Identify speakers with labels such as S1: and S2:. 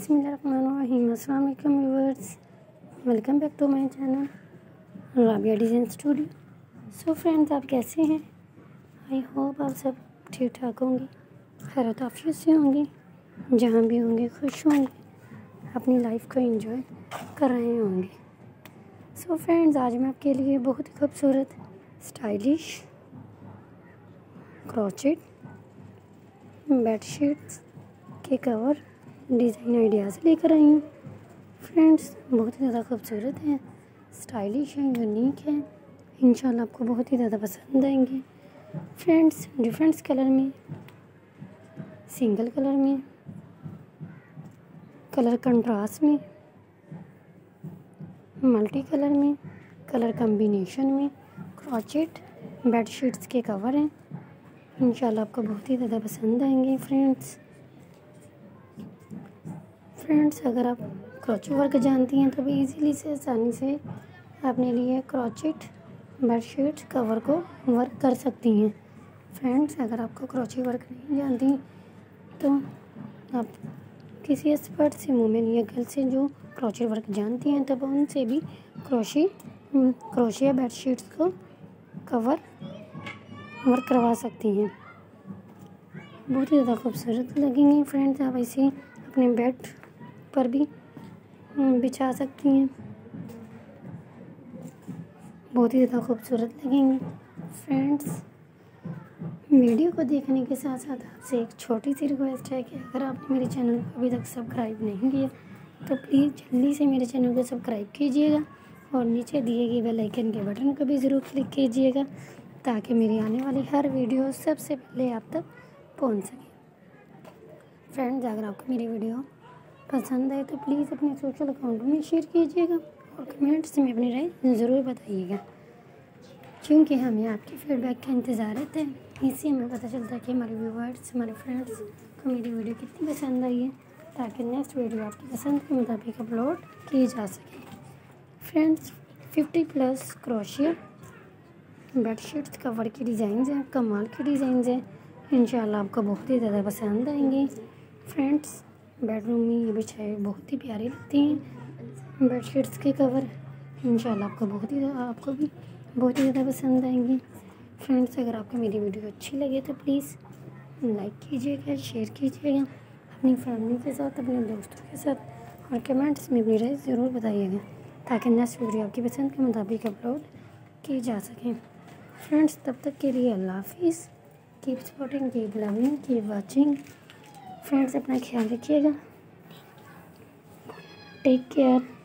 S1: बिस्मिल्लाहिर्रहमानिर्रहीम। अस्सलाम वालेकुम viewers, welcome back to my channel Rabia design studio. So friends, आप कैसे हैं? आई होप आप सब ठीक ठाक होंगे, खैर आफियत से होंगे, जहाँ भी होंगे खुश होंगे, अपनी लाइफ को एंजॉय कर रहे होंगे। सो फ्रेंड्स, आज मैं आपके लिए बहुत ही खूबसूरत स्टाइलिश क्रोचेट बेडशीट्स के कवर डिज़ाइन आइडियाज़ लेकर आई हूँ। फ्रेंड्स, बहुत ही ज़्यादा खूबसूरत है, स्टाइलिश है, यूनिक है। इंशाल्लाह आपको बहुत ही ज़्यादा पसंद आएंगे। फ्रेंड्स, डिफरेंट कलर में, सिंगल कलर में, कलर कंट्रास्ट में, मल्टी कलर में, कलर कम्बिनेशन में क्रोचेट बेडशीट्स के कवर हैं। इंशाल्लाह आपको बहुत ही ज़्यादा पसंद आएंगे। फ्रेंड्स, अगर आप क्रोचेट वर्क जानती हैं तो भी इजीली से आसानी से अपने लिए क्रोचेट बेडशीट कवर को वर्क कर सकती हैं। फ्रेंड्स, अगर आपको क्रोचेट वर्क नहीं जानती तो आप किसी एक्सपर्ट से, वुमेन या गर्ल से जो क्रोचेट वर्क जानती हैं तब उनसे भी क्रोशिया बेडशीट्स को कवर वर्क करवा सकती हैं। बहुत ही ज़्यादा खूबसूरत लगेंगी। फ्रेंड्स, आप इसे अपने बेड पर भी बिछा सकती हैं, बहुत ही ज़्यादा खूबसूरत लगेंगी। फ्रेंड्स, वीडियो को देखने के साथ साथ आपसे एक छोटी सी रिक्वेस्ट है कि अगर आपने मेरे चैनल को अभी तक सब्सक्राइब नहीं किया तो प्लीज़ जल्दी से मेरे चैनल को सब्सक्राइब कीजिएगा और नीचे दिए गए बेल आइकन के बटन को भी ज़रूर क्लिक कीजिएगा ताकि मेरी आने वाली हर वीडियो सबसे पहले आप तक पहुंच सके। फ्रेंड्स, अगर आपको मेरी वीडियो पसंद आए तो प्लीज़ अपने सोशल अकाउंट में शेयर कीजिएगा और कमेंट्स में अपनी राय ज़रूर बताइएगा, क्योंकि हमें आपके फीडबैक का इंतज़ार रहता है। इससे हमें पता चलता है कि हमारे व्यूवर्स, हमारे फ्रेंड्स को मेरी वीडियो कितनी पसंद आई है, ताकि नेक्स्ट वीडियो आपकी पसंद के मुताबिक अपलोड की जा सके। फ्रेंड्स, 50+ क्रोशिया बेडशीट्स कवर की डिज़ाइंस हैं, कमाल की डिज़ाइंस हैं। इंशाल्लाह आपको बहुत ही ज़्यादा पसंद आएंगी। फ्रेंड्स, बेडरूम में ये बिछाए बहुत ही प्यारे लगते हैं बेडशीट्स के कवर। इंशाल्लाह आपको भी बहुत ही ज़्यादा पसंद आएंगे। फ्रेंड्स, अगर आपको मेरी वीडियो अच्छी लगे तो प्लीज़ लाइक कीजिएगा, शेयर कीजिएगा अपनी फैमिली के साथ, अपने दोस्तों के साथ, और कमेंट्स में भी राय ज़रूर बताइएगा ताकि नेक्स्ट वीडियो आपकी पसंद के मुताबिक अपलोड की जा सके। फ्रेंड्स, तब तक के लिए अल्लाह हाफिज़। Keep supporting, keep loving, keep watching. Friends, अपना ख्याल रखिएगा। Take care.